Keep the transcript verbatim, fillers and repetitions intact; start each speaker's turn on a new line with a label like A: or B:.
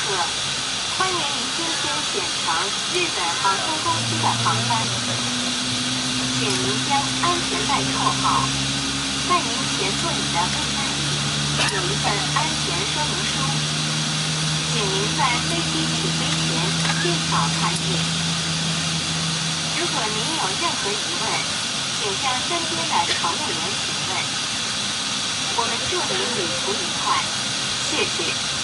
A: 客，欢迎您今天选乘日本航空公司的航班，请您将安全带扣好。在您前座椅的背带里有一份安全说明书，请您在飞机起飞前尽早看阅。如果您有任何疑问，请向身边的乘务员询问。我们祝您旅途愉快，谢谢。